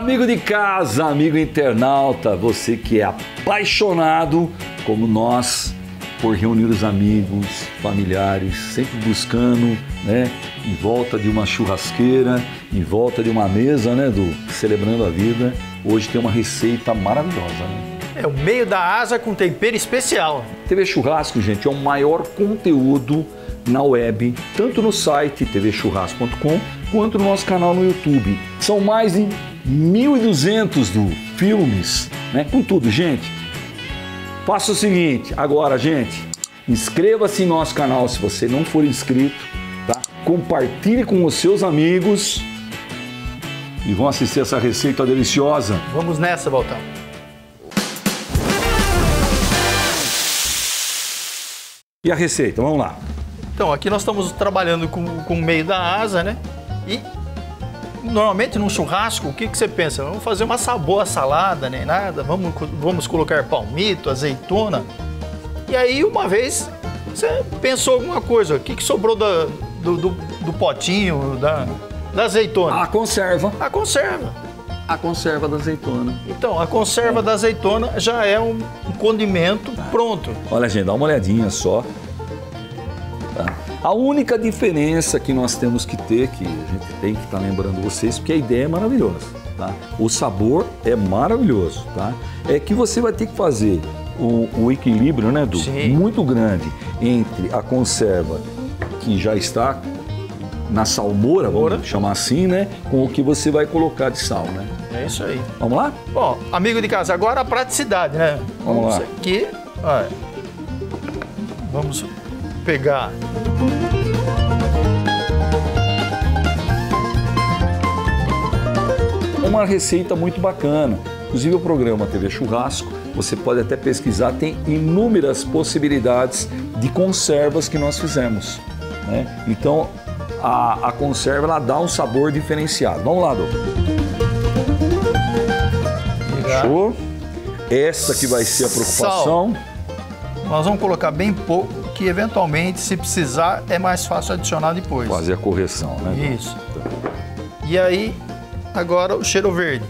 Amigo de casa, amigo internauta, você que é apaixonado como nós por reunir os amigos, familiares, sempre buscando, né, em volta de uma churrasqueira, em volta de uma mesa, né, celebrando a vida. Hoje tem uma receita maravilhosa, né? É o meio da asa com tempero especial. TV Churrasco, gente, é o maior conteúdo na web, tanto no site tvchurrasco.com quanto no nosso canal no YouTube. São mais de 1.200 filmes, né, com tudo, gente. Faça o seguinte, agora, gente, inscreva-se em nosso canal se você não for inscrito, tá? Compartilhe com os seus amigos e vão assistir essa receita deliciosa. Vamos nessa, Valtão. E a receita, vamos lá. Então, aqui nós estamos trabalhando com o meio da asa, né? E normalmente num churrasco, o que você pensa? Vamos fazer uma boa salada, nem nada, vamos colocar palmito, azeitona. E aí, uma vez, você pensou alguma coisa, o que sobrou do potinho, da azeitona? A conserva. A conserva. A conserva da azeitona. Então, a conserva da azeitona já é um condimento pronto. Olha, gente, dá uma olhadinha só. Tá? A única diferença que nós temos que ter, que a gente tem que estar lembrando vocês, porque a ideia é maravilhosa, tá? O sabor é maravilhoso, tá? É que você vai ter que fazer o equilíbrio, né, Du? Sim. Muito grande entre a conserva que já está na salmoura, vamos chamar assim, né? Com o que você vai colocar de sal, né? É isso aí. Vamos lá? Bom, amigo de casa, agora a praticidade, né? Vamos lá. Aqui, olha. Vamos pegar. Uma receita muito bacana. Inclusive o programa TV Churrasco, você pode até pesquisar, tem inúmeras possibilidades de conservas que nós fizemos, né? Então, a conserva, ela dá um sabor diferenciado. Vamos lá, Dô. Fechou? Essa que vai ser a preocupação. Sal. Nós vamos colocar bem pouco, que eventualmente, se precisar, é mais fácil adicionar depois. Fazer a correção, né? Isso. E aí, agora o cheiro verde.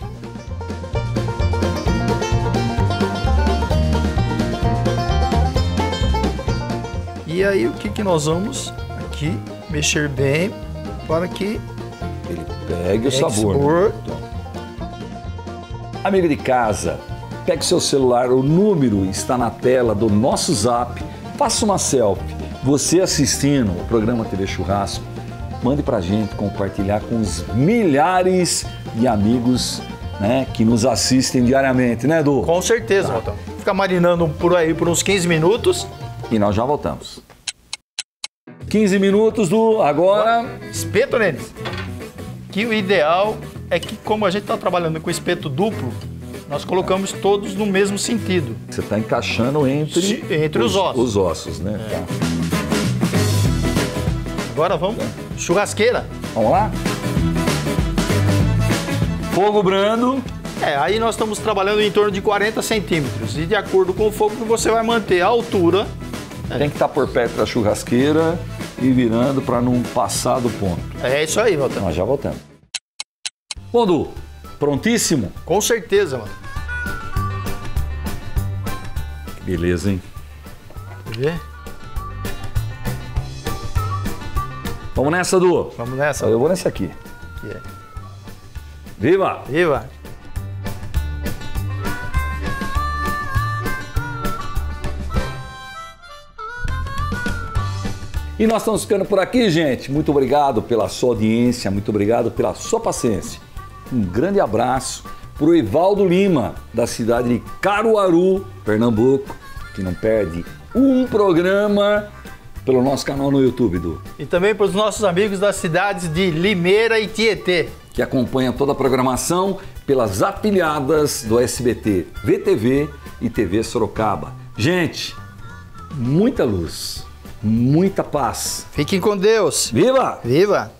E aí, o que nós vamos aqui mexer bem para que ele pegue o sabor. Então. Amigo de casa, pegue seu celular, o número está na tela do nosso Zap, faça uma selfie. Você assistindo o programa TV Churrasco, mande pra gente compartilhar com os milhares de amigos, né, que nos assistem diariamente, né, Edu? Com certeza, Valtão. Fica marinando por aí por uns 15 minutos. E nós já voltamos. 15 minutos do agora. Espeto neles. Que o ideal é que, como a gente está trabalhando com espeto duplo, nós colocamos todos no mesmo sentido. Você está encaixando entre os ossos. Os ossos, né? É. Tá. Agora vamos. Churrasqueira. Vamos lá? Fogo brando. Aí nós estamos trabalhando em torno de 40 centímetros. E de acordo com o fogo que você vai manter a altura. Tem que estar por perto da churrasqueira e virando para não passar do ponto. É isso aí, Valtão. Nós já voltamos. Bom, Du, prontíssimo? Com certeza, mano. Que beleza, hein? Quer ver? Vamos nessa, Du? Vamos nessa. Eu vou nessa aqui. Yeah. Viva! Viva! E nós estamos ficando por aqui, gente. Muito obrigado pela sua audiência, muito obrigado pela sua paciência. Um grande abraço para o Evaldo Lima, da cidade de Caruaru, Pernambuco, que não perde um programa pelo nosso canal no YouTube, Du. E também para os nossos amigos das cidades de Limeira e Tietê, que acompanha toda a programação pelas afiliadas do SBT, VTV e TV Sorocaba. Gente, muita luz. Muita paz. Fiquem com Deus. Viva! Viva!